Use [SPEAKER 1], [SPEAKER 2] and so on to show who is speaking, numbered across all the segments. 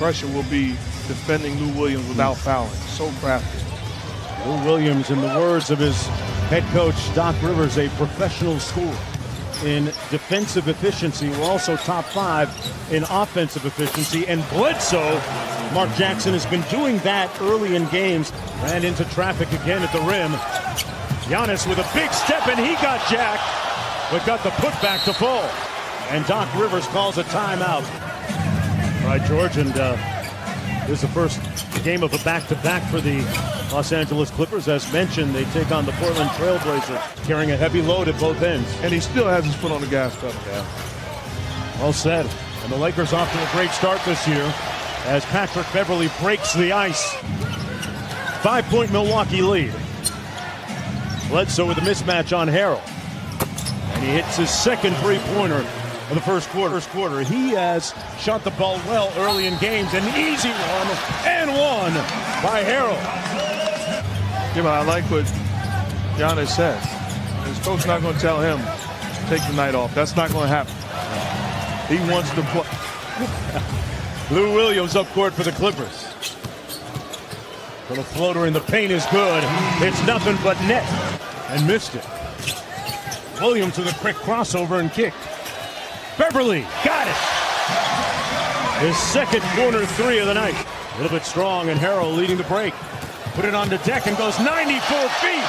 [SPEAKER 1] pressure will be defending Lou Williams without fouling. So crafty.
[SPEAKER 2] Lou Williams, in the words of his head coach, Doc Rivers, a professional scorer in defensive efficiency. We're also top 5 in offensive efficiency. And Bledsoe, Mark Jackson, has been doing that early in games. Ran into traffic again at the rim. Giannis with a big step, and he got jacked, but got the putback to fall. And Doc Rivers calls a timeout. All right, George, and this is the first game of a back-to-back for the Los Angeles Clippers. As mentioned, they take on the Portland Trail Blazers, carrying a heavy load at both ends.
[SPEAKER 1] And he still has his foot on the gas pedal.
[SPEAKER 2] Yeah. Well said. And the Lakers off to a great start this year as Patrick Beverley breaks the ice. 5-point Milwaukee lead. Bledsoe with a mismatch on Harrell. And he hits his second three-pointer of the first quarter. He has shot the ball well early in games. An easy one by Harrell.
[SPEAKER 1] Yeah, but I like what Giannis said. His coach not going to tell him to take the night off. That's not going to happen. He wants to play.
[SPEAKER 2] Lou Williams up court for the Clippers. Little floater in the paint is good. It's nothing but net. And missed it. Williams with a quick crossover and kick. Beverley got it. His second corner 3 of the night. A little bit strong, and Harrell leading the break. Put it on the deck and goes 94 feet.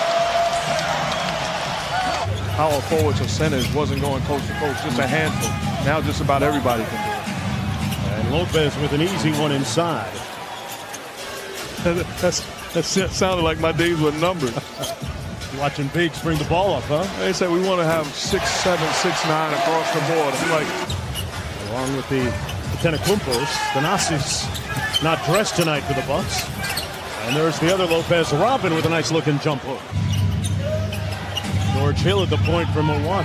[SPEAKER 1] Power forwards or centers wasn't going coast to coast, just a handful. Now just about everybody can do it.
[SPEAKER 2] And Lopez with an easy one inside.
[SPEAKER 1] That sounded like my days were numbered.
[SPEAKER 2] Watching Biggs bring the ball up, huh?
[SPEAKER 1] They said we want to have 6'7", 6'9" across the board. I'm like,
[SPEAKER 2] along with the Antetokounmpos, Thanasis not dressed tonight for the Bucks. And there's the other Lopez, Robin, with a nice looking jump hook. George Hill at the point for Milwaukee.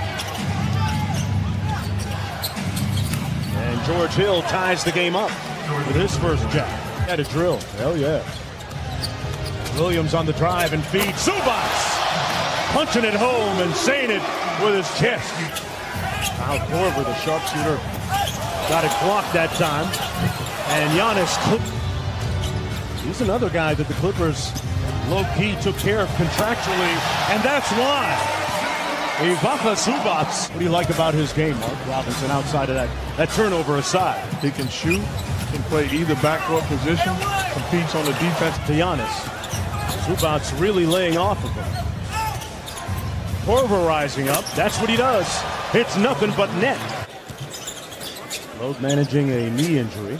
[SPEAKER 2] And George Hill ties the game up with his first jack. Had a drill. Hell yeah. Williams on the drive and feed. Zubac punching it home and saying it with his chest. Al Korver, the sharpshooter, got it blocked that time. And Giannis, he's another guy that the Clippers low-key took care of contractually, and that's why. Ivica Zubac. What do you like about his game, Mark Robinson, outside of that turnover aside?
[SPEAKER 1] he can shoot, can play either backcourt position, competes on the defense.
[SPEAKER 2] To Giannis. Zubac really laying off of him. Korver rising up. That's what he does. It's nothing but net. Load managing a knee injury.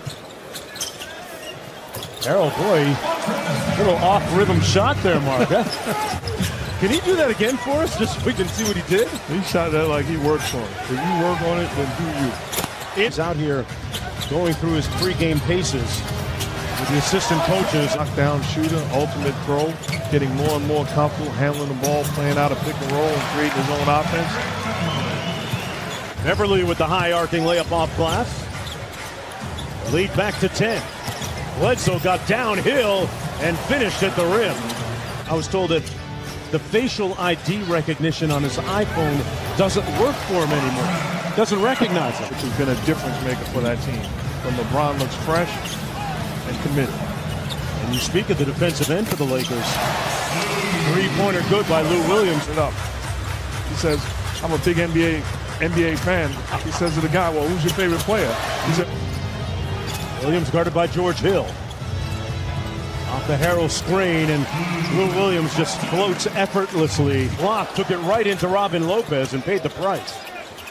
[SPEAKER 2] Harrell, boy, little off-rhythm shot there, Mark. Can he do that again for us, just so we can see what he did?
[SPEAKER 1] He shot that like he works on it. If you work on it, then do you.
[SPEAKER 2] He's out here going through his pregame paces with the assistant coaches.
[SPEAKER 1] Knockdown shooter, ultimate pro, getting more and more comfortable handling the ball, playing out a pick and roll, and creating his own offense.
[SPEAKER 2] Beverley with the high arcing layup off glass. Lead back to 10. Bledsoe got downhill and finished at the rim. I was told that the facial ID recognition on his iPhone doesn't work for him anymore. Doesn't recognize it.
[SPEAKER 1] Which has been a difference maker for that team. When LeBron looks fresh and committed.
[SPEAKER 2] And you speak of the defensive end for the Lakers. Three-pointer good by Lou Williams.
[SPEAKER 1] It up. He says, I'm a big NBA fan. He says to the guy, well, who's your favorite player? He said,
[SPEAKER 2] Williams guarded by George Hill. Off the Harrell screen, and Lou Williams just floats effortlessly. Block took it right into Robin Lopez and paid the price.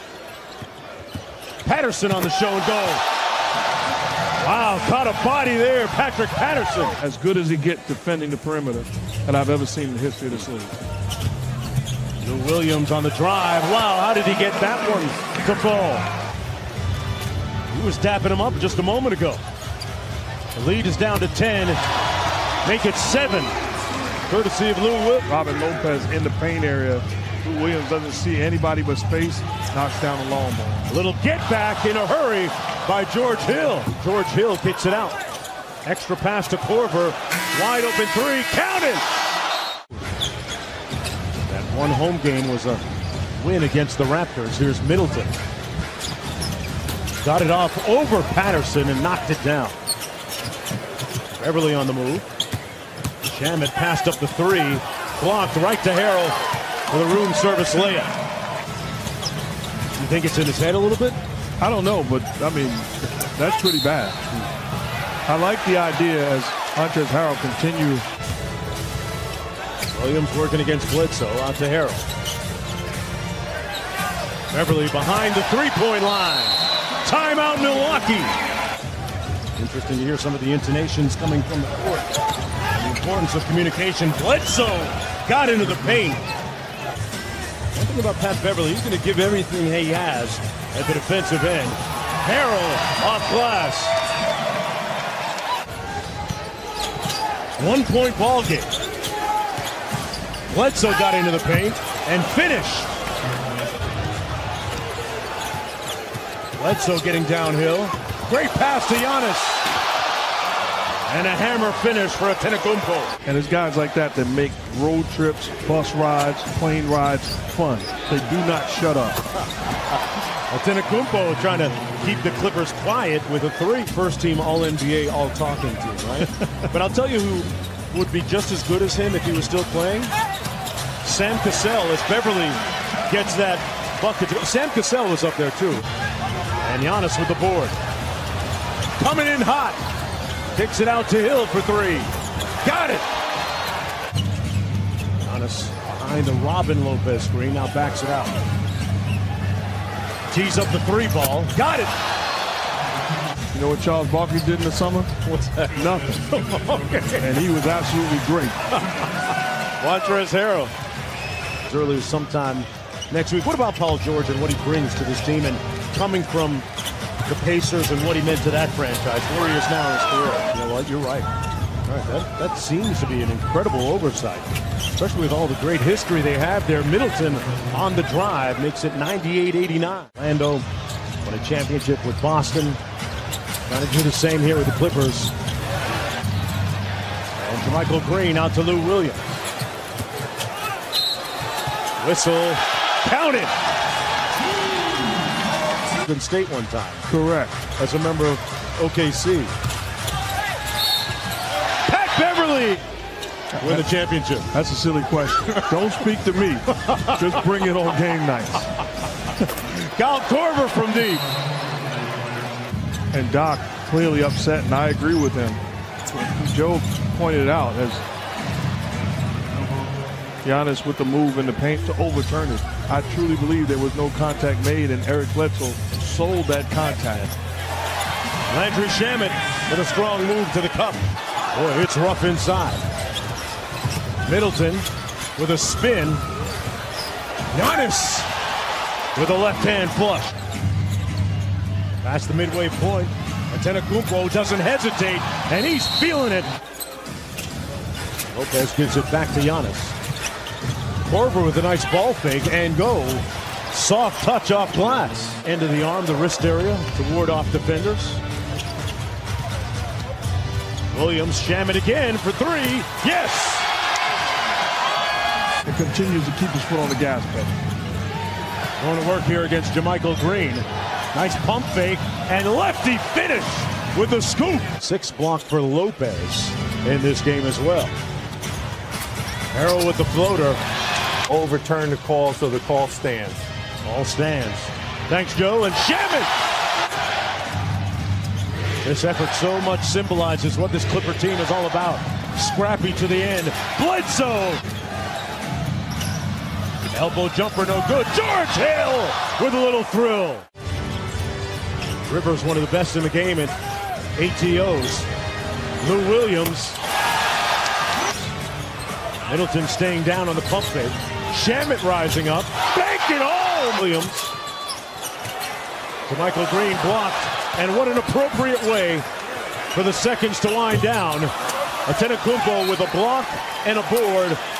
[SPEAKER 2] Patterson on the show and go. Wow, caught a body there, Patrick Patterson.
[SPEAKER 1] As good as he gets defending the perimeter that I've ever seen in the history of this league.
[SPEAKER 2] Lou Williams on the drive. Wow, how did he get that one to fall? He was dapping him up just a moment ago. The lead is down to 10. Make it 7. Courtesy of Lou Williams.
[SPEAKER 1] Robin Lopez in the paint area. Lou Williams doesn't see anybody but space. Knocks down the long ball.
[SPEAKER 2] A little get back in a hurry by George Hill. George Hill kicks it out. Extra pass to Korver. Wide open 3. Count it! That one home game was a win against the Raptors. Here's Middleton. Got it off over Patterson and knocked it down. Beverly on the move. Shamet passed up the three. Blocked right to Harrell for the room service layup. You think it's in his head a little bit?
[SPEAKER 1] I don't know, but I mean, that's pretty bad. I like the idea as Montrezl Harrell continues.
[SPEAKER 2] Williams working against Bledsoe. Out to Harrell. Beverly behind the three-point line. Timeout, Milwaukee. Interesting to hear some of the intonations coming from the court. The importance of communication. Bledsoe got into the paint. One thing about Pat Beverly, he's going to give everything he has at the defensive end. Harrell off glass. 1-point ball game. Bledsoe got into the paint and finished. Bledsoe getting downhill. Great pass to Giannis. And a hammer finish for Antetokounmpo.
[SPEAKER 1] And there's guys like that that make road trips, bus rides, plane rides fun. They do not shut up.
[SPEAKER 2] Antetokounmpo trying to keep the Clippers quiet with a three. First team All-NBA, all-talking team, right? But I'll tell you who would be just as good as him if he was still playing. Sam Cassell, as Beverly gets that bucket. Sam Cassell was up there too. And Giannis with the board. Coming in hot. Kicks it out to Hill for three. Got it. Giannis behind the Robin Lopez screen. Now backs it out. Tees up the three ball. Got it.
[SPEAKER 1] You know what Charles Barkley did in the summer?
[SPEAKER 2] What's that?
[SPEAKER 1] Nothing.
[SPEAKER 2] Okay.
[SPEAKER 1] And he was absolutely great.
[SPEAKER 2] Montrezl Harrell. As early as sometime next week. What about Paul George and what he brings to this team, and coming from the Pacers and what he meant to that franchise, where he is now in his career? You know what? You're right. All right, that seems to be an incredible oversight, especially with all the great history they have there. Middleton on the drive makes it 98-89. Orlando won a championship with Boston. Trying to do the same here with the Clippers. And JaMychal Green out to Lou Williams. Whistle. Counted. Golden State one time.
[SPEAKER 1] Correct.
[SPEAKER 2] As a member of OKC. Pat Beverly win the championship.
[SPEAKER 1] That's a silly question. Don't speak to me. Just bring it on game nights.
[SPEAKER 2] Kyle Korver from deep.
[SPEAKER 1] And Doc clearly upset, and I agree with him. Joe pointed out as Giannis with the move in the paint to overturn it. I truly believe there was no contact made, and Eric Bledsoe sold that contact.
[SPEAKER 2] Landry Shamet with a strong move to the cup. Boy, it's rough inside. Middleton with a spin. Giannis with a left-hand flush. Past the midway point. Antetokounmpo doesn't hesitate, and he's feeling it. Lopez gives it back to Giannis. Korver with a nice ball fake and go. Soft touch off glass. End of the arm, the wrist area to ward off defenders. Williams, Shamet again for three. Yes!
[SPEAKER 1] It continues to keep his foot on the gas pedal.
[SPEAKER 2] Going to work here against JaMychal Green. Nice pump fake and lefty finish with the scoop. 6 blocked for Lopez in this game as well. Harrell with the floater.
[SPEAKER 3] Overturn the call, so the call stands.
[SPEAKER 2] All stands. Thanks, Joe. And Shamet! This effort so much symbolizes what this Clipper team is all about. Scrappy to the end. Bledsoe! Elbow jumper, no good. George Hill with a little thrill. Rivers, one of the best in the game at ATOs. Lou Williams. Middleton staying down on the pump fake. Shamet rising up. Bank it home! Williams. JaMychal Green blocked. And what an appropriate way for the seconds to wind down. Antetokounmpo with a block and a board